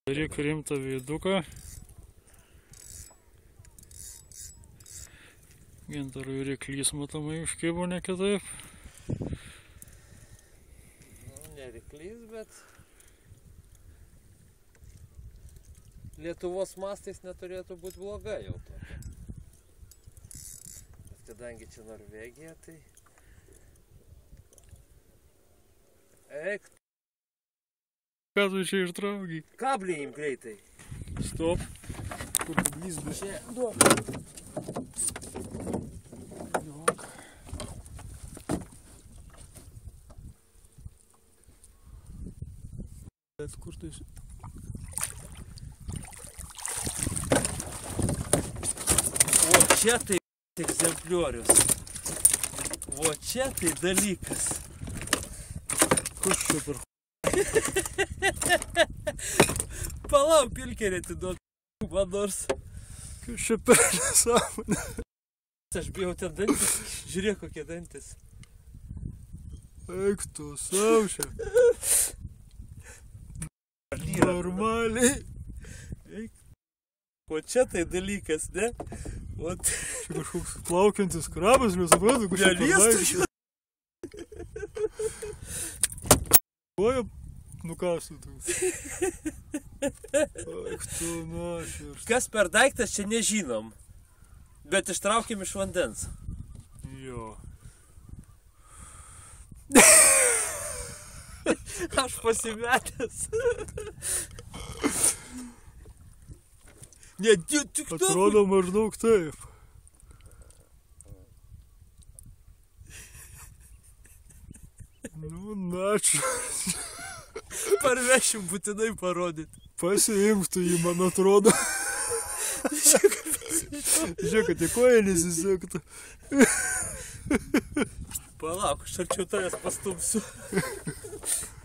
Daryk rimtą veiduką. Gintarui ryklys matomai užkibo, ne kitaip. Ne ryklys, bet Lietuvos mastais neturėtų būti bloga jau tokia. Bet kadangi čia Norvegija, tai... Eik. Ką tu čia ištraukiai? Kablį im greitai. Stop. Kur blizda? Čia. Duok. Jok. Bet kur tu esi? O čia tai egzempliorius. O čia tai dalykas. Kas čia per... Palauk, pilkerį atiduot man nors. Kas čia per nesąmonė? Aš bijau ten dantis. Žiūrėk, kokie dantis. Eik tu, saušia. Normaliai. Eik. O čia tai dalykas, ne? O Čia kažkoks plaukiantis krabas, nesuprantu, kur čia neliestų. Koja nukastų tu. Eik tu, našir. Kas per daiktas, čia nežinom. Bet ištraukėm iš vandens. Jo. Aš pasimetęs. Ne, tik tu. Atrodo maždaug taip. Nu, načia. Parvešim būtinai parodyti. Pasiimk tu jį, man atrodo. Žiūrėk, kad į koją nesisektų. Palauk, aš arčiau tavęs pastumsiu.